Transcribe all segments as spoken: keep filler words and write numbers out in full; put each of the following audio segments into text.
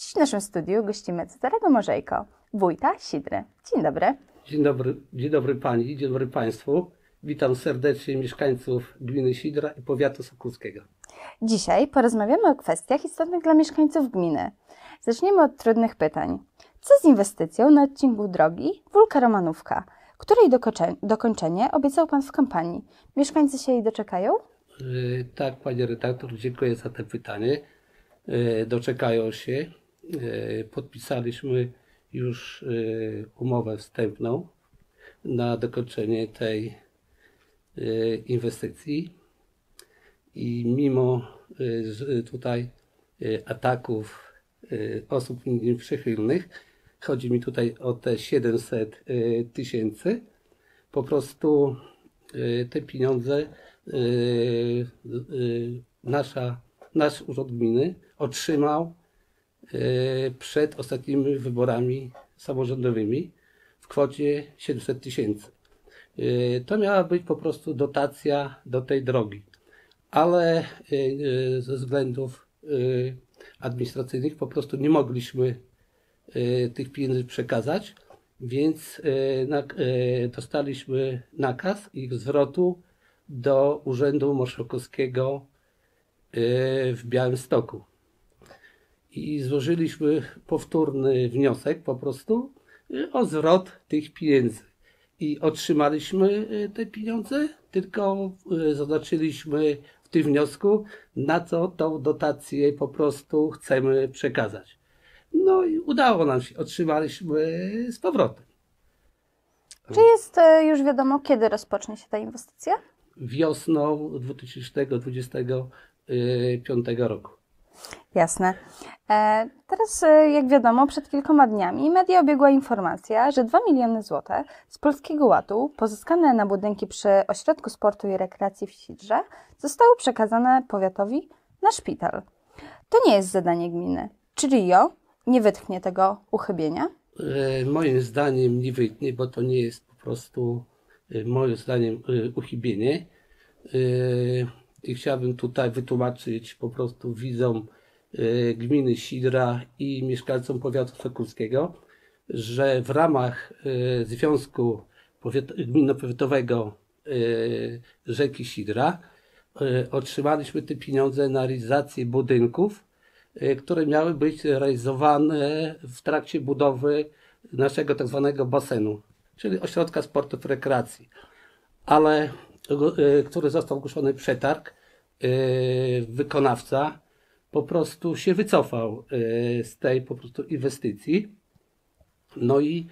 Dziś w naszym studiu gościmy Cezarego Morzejko, wójta Sidry. Dzień dobry. Dzień dobry, dzień dobry Pani, dzień dobry Państwu. Witam serdecznie mieszkańców gminy Sidra i powiatu sokółskiego. Dzisiaj porozmawiamy o kwestiach istotnych dla mieszkańców gminy. Zaczniemy od trudnych pytań. Co z inwestycją na odcinku drogi Wólka-Romanówka, której dokończenie obiecał Pan w kampanii? Mieszkańcy się jej doczekają? Yy, tak, Panie redaktor, dziękuję za to pytanie. Yy, doczekają się. Yy, podpisaliśmy już yy, umowę wstępną na dokończenie tej yy, inwestycji i mimo yy, tutaj yy, ataków yy, osób przychylnych, chodzi mi tutaj o te siedemset tysięcy, po prostu yy, te pieniądze yy, yy, nasza, nasz urząd gminy otrzymał przed ostatnimi wyborami samorządowymi w kwocie siedemset tysięcy. To miała być po prostu dotacja do tej drogi, ale ze względów administracyjnych po prostu nie mogliśmy tych pieniędzy przekazać, więc dostaliśmy nakaz ich zwrotu do Urzędu Marszałkowskiego w Białymstoku. I złożyliśmy powtórny wniosek po prostu o zwrot tych pieniędzy. I otrzymaliśmy te pieniądze, tylko zaznaczyliśmy w tym wniosku, na co tą dotację po prostu chcemy przekazać. No i udało nam się, otrzymaliśmy z powrotem. Czy jest już wiadomo, kiedy rozpocznie się ta inwestycja? Wiosną dwa tysiące dwudziestego piątego roku. Jasne. E, teraz, jak wiadomo, przed kilkoma dniami media obiegła informacja, że dwa miliony złotych z Polskiego Ładu pozyskane na budynki przy Ośrodku Sportu i Rekreacji w Sidrze zostały przekazane powiatowi na szpital. To nie jest zadanie gminy. Czy R I O nie wytknie tego uchybienia? E, moim zdaniem nie wytknie, bo to nie jest po prostu e, moim zdaniem e, uchybienie. E, I chciałbym tutaj wytłumaczyć po prostu widzom y, gminy Sidra i mieszkańcom powiatu sokółskiego, że w ramach y, Związku Powiat- Gminno-Powiatowego y, rzeki Sidra y, otrzymaliśmy te pieniądze na realizację budynków, y, które miały być realizowane w trakcie budowy naszego tak zwanego basenu, czyli ośrodka sportu i rekreacji. Ale który został ogłoszony przetarg, wykonawca po prostu się wycofał z tej po prostu inwestycji. No i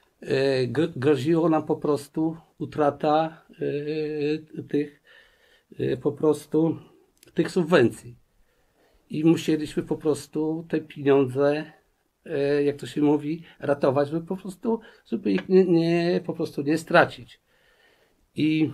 groziło nam po prostu utrata tych po prostu tych subwencji. I musieliśmy po prostu te pieniądze, jak to się mówi, ratować, żeby po prostu, żeby ich nie, nie po prostu nie stracić. I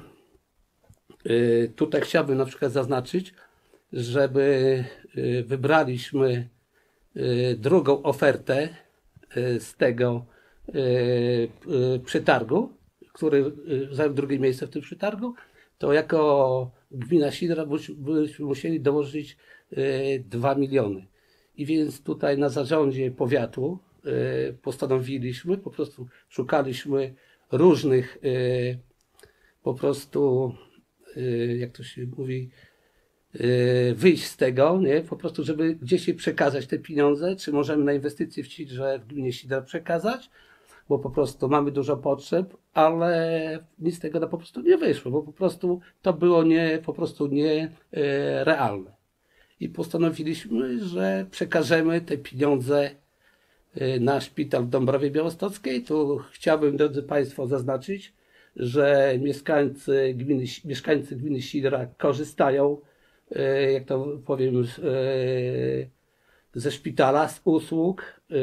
y, tutaj chciałbym na przykład zaznaczyć, żeby y, wybraliśmy y, drugą ofertę y, z tego y, y, przetargu, który y, zajął drugie miejsce w tym przetargu, to jako gmina Sidra byśmy musieli dołożyć y, dwa miliony. I więc tutaj na zarządzie powiatu y, postanowiliśmy, po prostu szukaliśmy różnych y, po prostu, jak to się mówi, wyjść z tego, nie? Po prostu, żeby gdzieś jej przekazać te pieniądze, czy możemy na inwestycje w Sidrze, w gminie Sidra przekazać, bo po prostu mamy dużo potrzeb, ale nic z tego no, po prostu nie wyszło, bo po prostu to było nie, po prostu nie e, realne. I postanowiliśmy, że przekażemy te pieniądze e, na szpital w Dąbrowie Białostockiej. Tu chciałbym, drodzy Państwo, zaznaczyć, że mieszkańcy gminy, mieszkańcy gminy Sidra korzystają, e, jak to powiem, e, ze szpitala, z usług e,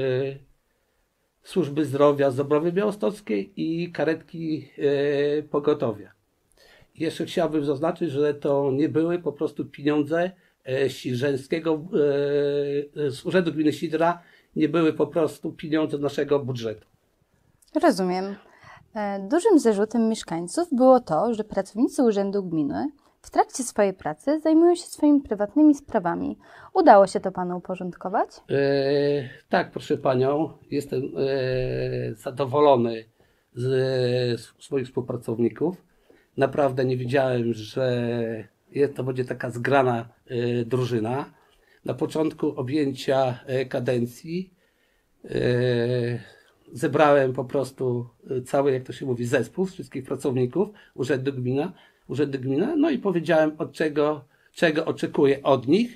służby zdrowia z Dąbrowy Białostockiej i karetki e, pogotowia. Jeszcze chciałbym zaznaczyć, że to nie były po prostu pieniądze e, Sidrzeńskiego, e, z Urzędu Gminy Sidra, nie były po prostu pieniądze naszego budżetu. Rozumiem. Dużym zarzutem mieszkańców było to, że pracownicy Urzędu Gminy W trakcie swojej pracy zajmują się swoimi prywatnymi sprawami. Udało się to Panu uporządkować? E, tak, proszę Panią, jestem e, zadowolony z, z swoich współpracowników. Naprawdę nie wiedziałem, że jest, to będzie taka zgrana e, drużyna. Na początku objęcia e, kadencji e, zebrałem po prostu cały, jak to się mówi, zespół z wszystkich pracowników Urzędu Gmina, Urzędu Gmina, no i powiedziałem, od czego, czego oczekuję od nich.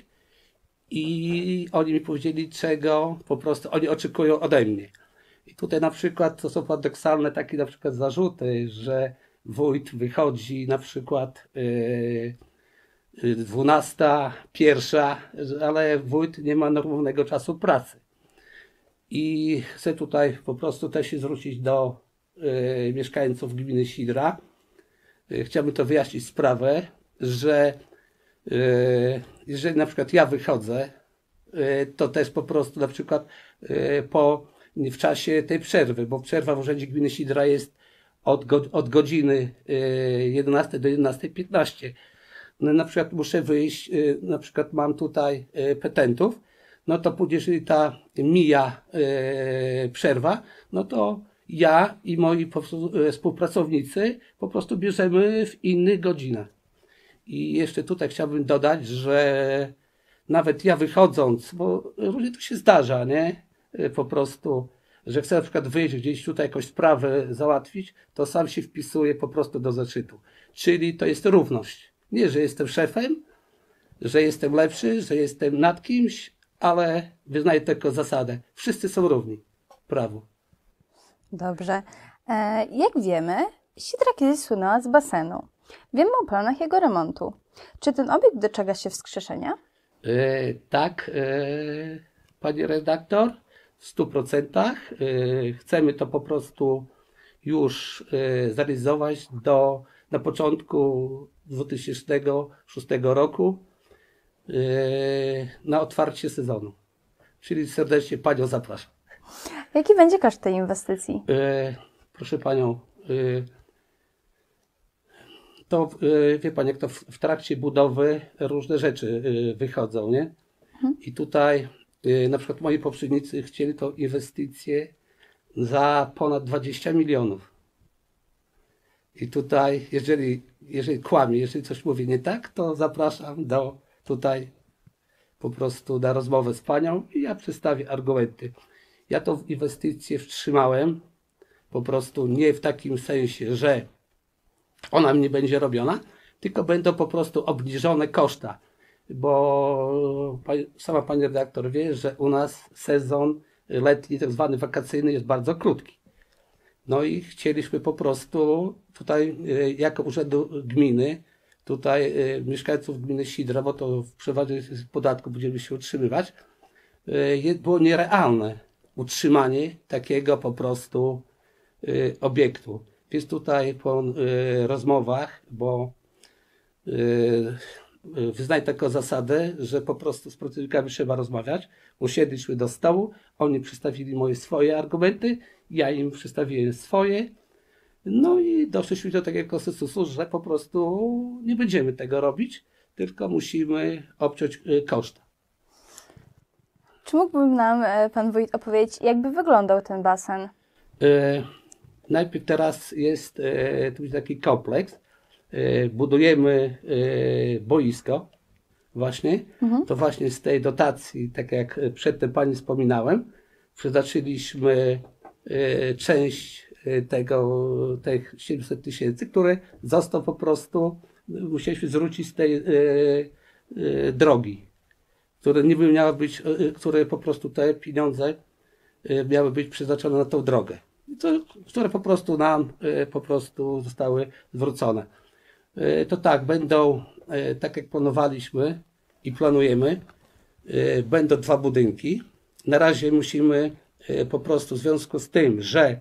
I oni mi powiedzieli, czego po prostu oni oczekują ode mnie. I tutaj na przykład to są paradoksalne takie na przykład zarzuty, że wójt wychodzi na przykład yy, dwunasta, pierwsza, ale wójt nie ma normalnego czasu pracy. I chcę tutaj po prostu też się zwrócić do yy, mieszkańców gminy Sidra. Yy, chciałbym to wyjaśnić sprawę, że jeżeli na przykład ja wychodzę, to też po prostu na przykład po, w czasie tej przerwy, bo przerwa w Urzędzie Gminy Sidra jest od, go, od godziny jedenastej do jedenastej piętnaście. No, na przykład muszę wyjść, na przykład mam tutaj petentów, no to później, jeżeli ta mija przerwa, no to ja i moi po prostu współpracownicy po prostu bierzemy w innych godzinach. I jeszcze tutaj chciałbym dodać, że nawet ja wychodząc, bo różnie to się zdarza, nie? Po prostu, że chcę na przykład wyjść gdzieś tutaj jakąś sprawę załatwić, to sam się wpisuję po prostu do zeszytu. Czyli to jest równość. Nie, że jestem szefem, że jestem lepszy, że jestem nad kimś, ale wyznaję tylko zasadę. Wszyscy są równi w prawu. Dobrze. E, jak wiemy, Sidra kiedyś słynęła z basenu. Wiemy o planach jego remontu. Czy ten obiekt doczeka się wskrzeszenia? E, tak, e, pani redaktor, w stu procentach. E, chcemy to po prostu już e, zrealizować do, na początku dwa tysiące szóstego roku e, na otwarcie sezonu. Czyli serdecznie Panią zapraszam. Jaki będzie koszt tej inwestycji? E, proszę Panią, e, to wie Pani, jak to w, w trakcie budowy różne rzeczy wychodzą, nie? Mhm. I tutaj na przykład moi poprzednicy chcieli tą inwestycję za ponad dwadzieścia milionów. I tutaj, jeżeli, jeżeli kłamię, jeżeli coś mówię nie tak, to zapraszam do tutaj po prostu na rozmowę z Panią i ja przedstawię argumenty. Ja tą inwestycję wstrzymałem po prostu nie w takim sensie, że ona nie będzie robiona, tylko będą po prostu obniżone koszta, bo sama Pani redaktor wie, że u nas sezon letni, tak zwany wakacyjny, jest bardzo krótki. No i chcieliśmy po prostu tutaj jako Urzędu Gminy, tutaj mieszkańców gminy Sidra, bo to w przeważnie z podatku będziemy się utrzymywać, było nierealne utrzymanie takiego po prostu obiektu. Więc tutaj po y, rozmowach, bo y, y, wyznaję taką zasadę, że po prostu z pracownikami trzeba rozmawiać. Usiedliśmy do stołu, oni przedstawili moje swoje argumenty, ja im przedstawiłem swoje. No i doszliśmy do takiego konsensusu, że po prostu nie będziemy tego robić, tylko musimy obciąć y, koszta. Czy mógłby nam Pan Wójt opowiedzieć, jakby wyglądał ten basen? Y, Najpierw teraz jest e, tu jest taki kompleks. E, budujemy e, boisko właśnie. Mhm. To właśnie z tej dotacji, tak jak przedtem Pani wspominałem, przeznaczyliśmy e, część tego, tych siedemset tysięcy, które został po prostu, musieliśmy zwrócić z tej e, e, drogi, które niby miały być, e, które po prostu te pieniądze e, miały być przeznaczone na tą drogę. To, które po prostu nam y, po prostu zostały zwrócone. Y, to tak, będą, y, tak jak planowaliśmy i planujemy, y, będą dwa budynki. Na razie musimy y, po prostu w związku z tym, że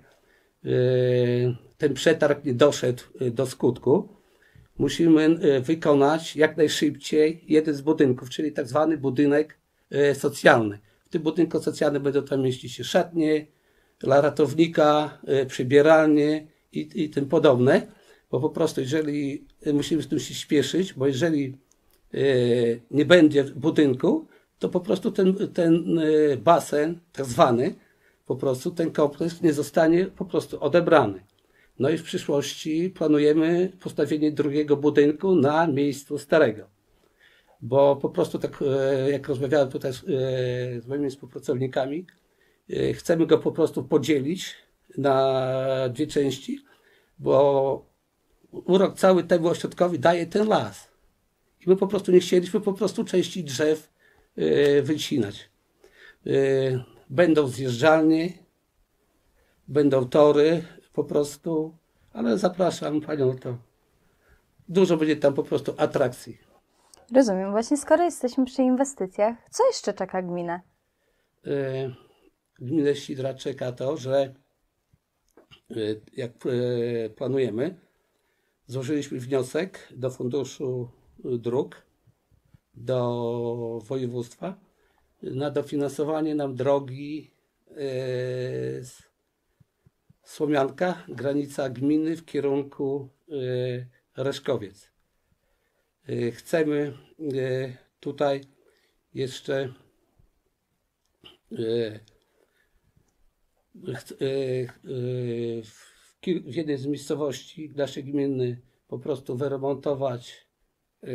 y, ten przetarg nie doszedł y, do skutku, musimy y, wykonać jak najszybciej jeden z budynków, czyli tak zwany budynek y, socjalny. W tym budynku socjalnym będą tam mieścić się szatnie, dla ratownika, y, przybieralnie i, i tym podobne. bo po prostu jeżeli musimy z tym się śpieszyć, bo jeżeli y, nie będzie budynku, to po prostu ten, ten y, basen, tak zwany, po prostu ten kompleks nie zostanie po prostu odebrany. No i w przyszłości planujemy postawienie drugiego budynku na miejscu starego. Bo po prostu tak e, jak rozmawiałem tutaj z, e, z moimi współpracownikami, e, chcemy go po prostu podzielić na dwie części, bo urok cały temu ośrodkowi daje ten las. I my po prostu nie chcieliśmy po prostu części drzew e, wycinać. E, będą zjeżdżalnie, będą tory po prostu, ale zapraszam panią, to dużo będzie tam po prostu atrakcji. Rozumiem. Właśnie skoro jesteśmy przy inwestycjach, co jeszcze czeka gminę? E, Gminę Sidra czeka to, że e, jak e, planujemy, złożyliśmy wniosek do Funduszu Dróg, do województwa na dofinansowanie nam drogi e, Słomianka, granica gminy w kierunku e, Reszkowiec. E, chcemy e, tutaj jeszcze e, ch, e, e, w, kil, w jednej z miejscowości naszej gminy po prostu wyremontować e,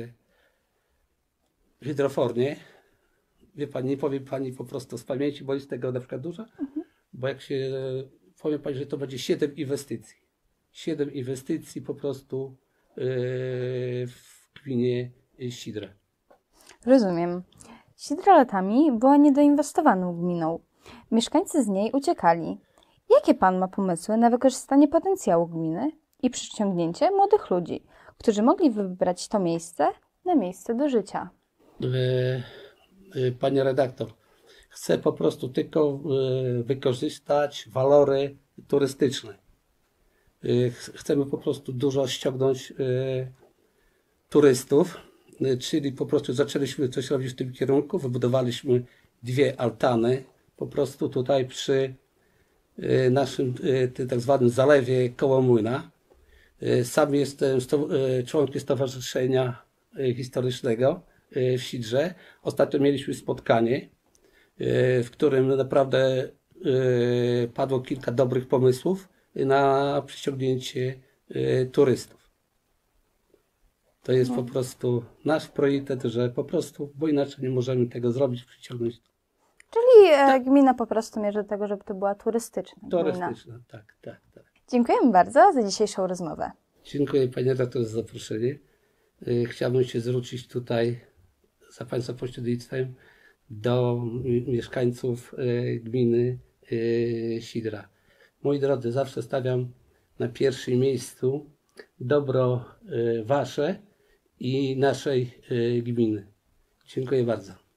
hydrofornię. Wie pani, nie powiem pani po prostu z pamięci, bo jest tego na przykład dużo, mhm. Bo jak się powiem pani, że to będzie siedem inwestycji. Siedem inwestycji po prostu yy, w gminie Sidra. Rozumiem. Sidra latami była niedoinwestowaną gminą. Mieszkańcy z niej uciekali. Jakie pan ma pomysły na wykorzystanie potencjału gminy i przyciągnięcie młodych ludzi, którzy mogli wybrać to miejsce na miejsce do życia? Yy, yy, Panie redaktor, chcę po prostu tylko yy, wykorzystać walory turystyczne. Yy, chcemy po prostu dużo ściągnąć yy, turystów, yy, czyli po prostu zaczęliśmy coś robić w tym kierunku, wybudowaliśmy dwie altany, po prostu tutaj przy yy, naszym yy, tym tak zwanym zalewie koło Młyna. Yy, sam jestem sto, yy, członkiem Stowarzyszenia yy, Historycznego yy, w Sidrze. Ostatnio mieliśmy spotkanie, w którym naprawdę padło kilka dobrych pomysłów na przyciągnięcie turystów. To jest po prostu nasz priorytet, że po prostu, bo inaczej nie możemy tego zrobić, przyciągnąć. Czyli e, gmina po prostu mierzy do tego, żeby to była turystyczna Turystyczna, gmina. tak, tak, tak. Dziękujemy bardzo za dzisiejszą rozmowę. Dziękuję panie redaktor za zaproszenie. Chciałbym się zwrócić tutaj za państwa pośrednictwem do mieszkańców gminy Sidra. Moi drodzy, zawsze stawiam na pierwszym miejscu dobro wasze i naszej gminy. Dziękuję bardzo.